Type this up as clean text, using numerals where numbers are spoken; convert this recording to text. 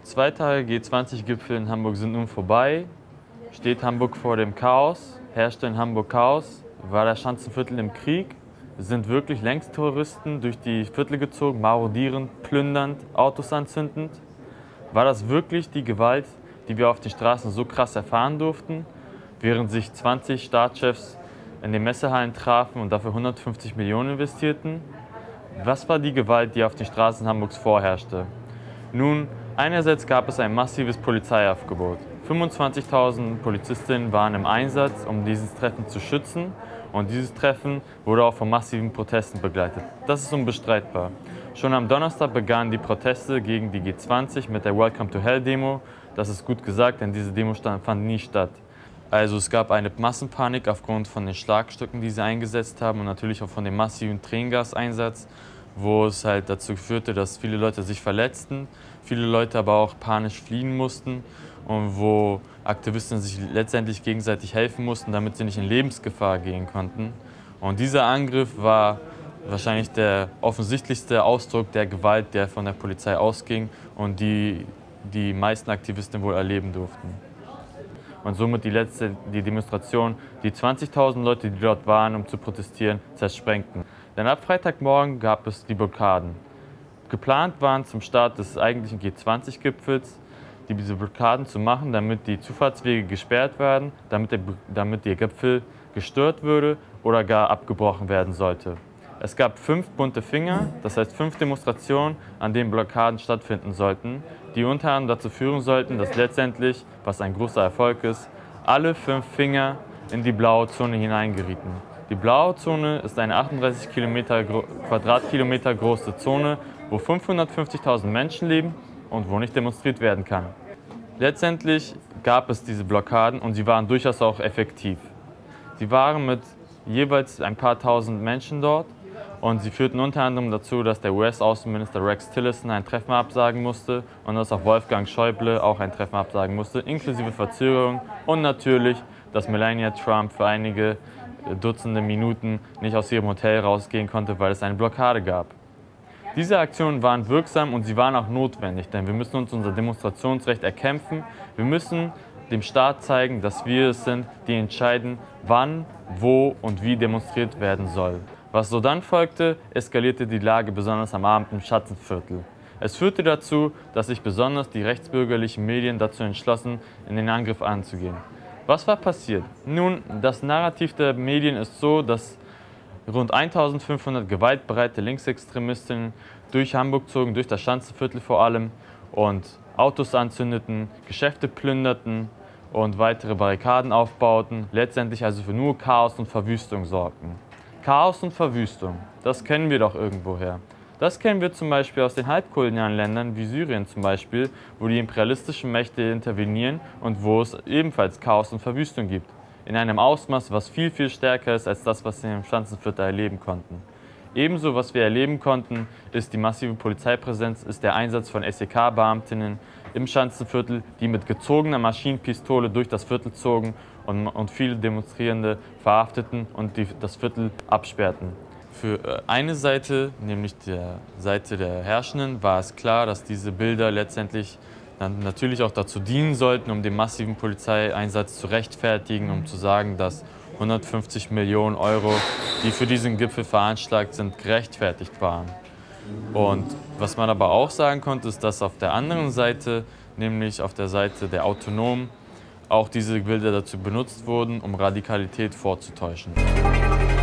2 Tage G20-Gipfel in Hamburg sind nun vorbei. Steht Hamburg vor dem Chaos? Herrschte in Hamburg Chaos? War das Schanzenviertel im Krieg? Sind wirklich Längsttouristen durch die Viertel gezogen, marodierend, plündernd, Autos anzündend? War das wirklich die Gewalt, die wir auf den Straßen so krass erfahren durften, während sich 20 Staatschefs in den Messehallen trafen und dafür 150 Millionen investierten? Was war die Gewalt, die auf den Straßen Hamburgs vorherrschte? Nun, einerseits gab es ein massives Polizeiaufgebot. 25.000 Polizistinnen waren im Einsatz, um dieses Treffen zu schützen. Und dieses Treffen wurde auch von massiven Protesten begleitet. Das ist unbestreitbar. Schon am Donnerstag begannen die Proteste gegen die G20 mit der Welcome to Hell Demo. Das ist gut gesagt, denn diese Demo fand nie statt. Also es gab eine Massenpanik aufgrund von den Schlagstücken, die sie eingesetzt haben und natürlich auch von dem massiven Tränengaseinsatz, wo es halt dazu führte, dass viele Leute sich verletzten, viele Leute aber auch panisch fliehen mussten und wo Aktivisten sich letztendlich gegenseitig helfen mussten, damit sie nicht in Lebensgefahr gehen konnten. Und dieser Angriff war wahrscheinlich der offensichtlichste Ausdruck der Gewalt, der von der Polizei ausging und die meisten Aktivisten wohl erleben durften. Und somit die Demonstration, die 20.000 Leute, die dort waren, um zu protestieren, zersprengten. Denn ab Freitagmorgen gab es die Blockaden. Geplant waren zum Start des eigentlichen G20-Gipfels, diese Blockaden zu machen, damit die Zufahrtswege gesperrt werden, damit der Gipfel gestört würde oder gar abgebrochen werden sollte. Es gab 5 bunte Finger, das heißt 5 Demonstrationen, an denen Blockaden stattfinden sollten, die unter anderem dazu führen sollten, dass letztendlich, was ein großer Erfolg ist, alle 5 Finger in die blaue Zone hineingerieten. Die blaue Zone ist eine 38 Quadratkilometer große Zone, wo 550.000 Menschen leben und wo nicht demonstriert werden kann. Letztendlich gab es diese Blockaden und sie waren durchaus auch effektiv. Sie waren mit jeweils ein paar tausend Menschen dort und sie führten unter anderem dazu, dass der US-Außenminister Rex Tillerson ein Treffen absagen musste und dass auch Wolfgang Schäuble auch ein Treffen absagen musste, inklusive Verzögerung und natürlich, dass Melania Trump für einige Dutzende Minuten nicht aus ihrem Hotel rausgehen konnte, weil es eine Blockade gab. Diese Aktionen waren wirksam und sie waren auch notwendig, denn wir müssen uns unser Demonstrationsrecht erkämpfen. Wir müssen dem Staat zeigen, dass wir es sind, die entscheiden, wann, wo und wie demonstriert werden soll. Was so dann folgte, eskalierte die Lage besonders am Abend im Schanzenviertel. Es führte dazu, dass sich besonders die rechtsbürgerlichen Medien dazu entschlossen, in den Angriff anzugehen. Was war passiert? Nun, das Narrativ der Medien ist so, dass rund 1500 gewaltbereite Linksextremistinnen durch Hamburg zogen, durch das Schanzenviertel vor allem, und Autos anzündeten, Geschäfte plünderten und weitere Barrikaden aufbauten, letztendlich also für nur Chaos und Verwüstung sorgten. Chaos und Verwüstung, das kennen wir doch irgendwoher. Das kennen wir zum Beispiel aus den halbkolonialen Ländern wie Syrien zum Beispiel, wo die imperialistischen Mächte intervenieren und wo es ebenfalls Chaos und Verwüstung gibt. In einem Ausmaß, was viel, viel stärker ist als das, was wir im Schanzenviertel erleben konnten. Ebenso, was wir erleben konnten, ist die massive Polizeipräsenz, ist der Einsatz von SEK-Beamtinnen im Schanzenviertel, die mit gezogener Maschinenpistole durch das Viertel zogen und viele Demonstrierende verhafteten und das Viertel absperrten. Für eine Seite, nämlich der Seite der Herrschenden, war es klar, dass diese Bilder letztendlich dann natürlich auch dazu dienen sollten, um den massiven Polizeieinsatz zu rechtfertigen, um zu sagen, dass 150 Millionen Euro, die für diesen Gipfel veranschlagt sind, gerechtfertigt waren. Und was man aber auch sagen konnte, ist, dass auf der anderen Seite, nämlich auf der Seite der Autonomen, auch diese Bilder dazu benutzt wurden, um Radikalität vorzutäuschen.